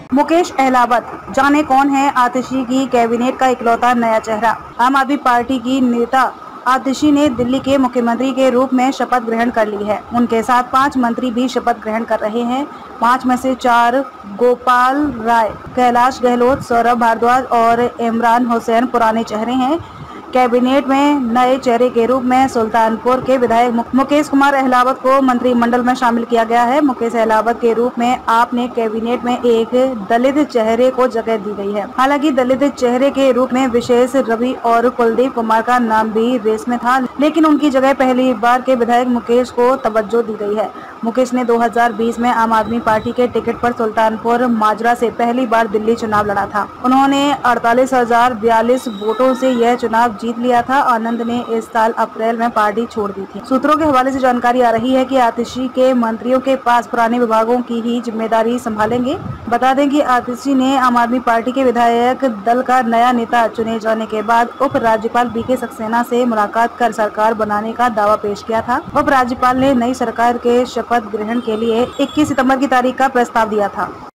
मुकेश अहलावत, जाने कौन है आतिशी की कैबिनेट का इकलौता नया चेहरा। आम आदमी पार्टी की नेता आतिशी ने दिल्ली के मुख्यमंत्री के रूप में शपथ ग्रहण कर ली है। उनके साथ 5 मंत्री भी शपथ ग्रहण कर रहे हैं। 5 में से 4 गोपाल राय, कैलाश गहलोत, सौरभ भारद्वाज और इमरान हुसैन पुराने चेहरे हैं। कैबिनेट में नए चेहरे के रूप में सुल्तानपुर के विधायक मुकेश कुमार अहलावत को मंत्रिमंडल में शामिल किया गया है। मुकेश अहलावत के रूप में आपने कैबिनेट में एक दलित चेहरे को जगह दी गई है। हालांकि दलित चेहरे के रूप में विशेष रवि और कुलदीप कुमार का नाम भी रेस में था, लेकिन उनकी जगह पहली बार के विधायक मुकेश को तवज्जो दी गई है। मुकेश ने 2020 में आम आदमी पार्टी के टिकट पर सुल्तानपुर माजरा से पहली बार दिल्ली चुनाव लड़ा था। उन्होंने 48,042 वोटों से यह चुनाव जीत लिया था। आनंद ने इस साल अप्रैल में पार्टी छोड़ दी थी। सूत्रों के हवाले से जानकारी आ रही है कि आतिशी के मंत्रियों के पास पुराने विभागों की ही जिम्मेदारी संभालेंगे। बता दें कि आतिशी ने आम आदमी पार्टी के विधायक दल का नया नेता चुने जाने के बाद उप राज्यपाल बीके सक्सेना से मुलाकात कर सरकार बनाने का दावा पेश किया था। उप राज्यपाल ने नई सरकार के शपथ ग्रहण के लिए 21 सितंबर की तारीख का प्रस्ताव दिया था।